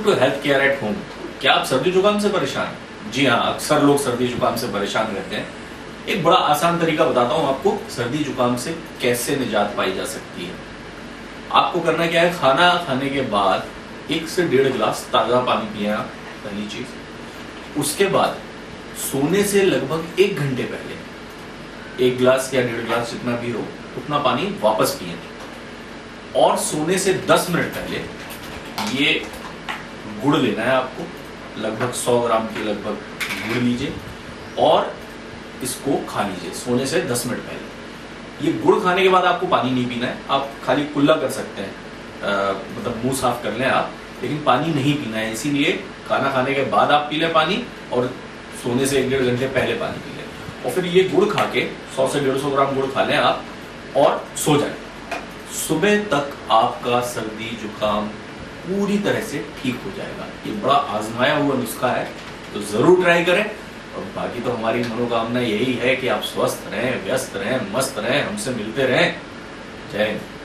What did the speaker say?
To health care at home. क्या आप सर्दी जुकाम से परेशान हैं? जी हाँ, अक्सर लोग सर्दी जुकाम से परेशान रहते हैं। एक बड़ा आसान तरीका बताता हूं आपको सर्दी जुकाम से कैसे निजात पाई जा सकती है। आपको करना क्या है, खाना खाने के बाद 1 से 1.5 गिलास ताजा पानी पिए आप, पहली चीज। उसके बाद सोने से लगभग 1 घंटे पहले 1 गिलास या 1.5 गिलास जितना भी हो उतना पानी वापस पिए। और सोने से 10 मिनट पहले ये गुड़ लेना है आपको, लगभग 100 ग्राम के लगभग गुड़ लीजिए और इसको खा लीजिए सोने से 10 मिनट पहले। ये गुड़ खाने के बाद आपको पानी नहीं पीना है, आप खाली कुल्ला कर सकते हैं, मतलब मुंह साफ कर लें आप, लेकिन पानी नहीं पीना है। इसीलिए खाना खाने के बाद आप पी लें पानी और सोने से 1-1.5 घंटे पहले पानी पी लें। और फिर ये गुड़ खा के 100 से 150 ग्राम गुड़ खा लें आप और सो जाएं। सुबह तक आपका सर्दी जुकाम पूरी तरह से ठीक हो जाएगा। ये बड़ा आजमाया हुआ नुस्खा है, तो जरूर ट्राई करें। और बाकी तो हमारी मनोकामना यही है कि आप स्वस्थ रहें, व्यस्त रहें, मस्त रहें, हमसे मिलते रहें। जय हिंद।